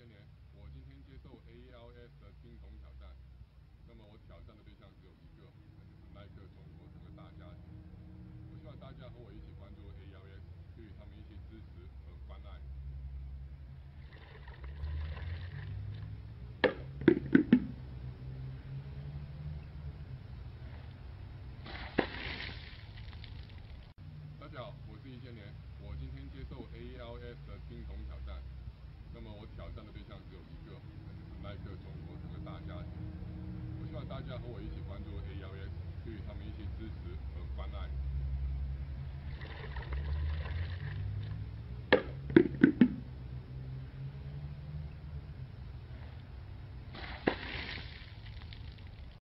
千年，我今天接受 ALS 的青铜挑战。那么我挑战的对象只有一个，那就是耐克中国这个大家庭。我希望大家和我一起关注 ALS， 给予他们一些支持和关爱。大家好，我是1000年，我今天接受 ALS 的青铜挑战。那么我挑战的对象只有一个，那就是耐克中国这个大家庭。我希望大家和我一起关注 ALS， 给予他们一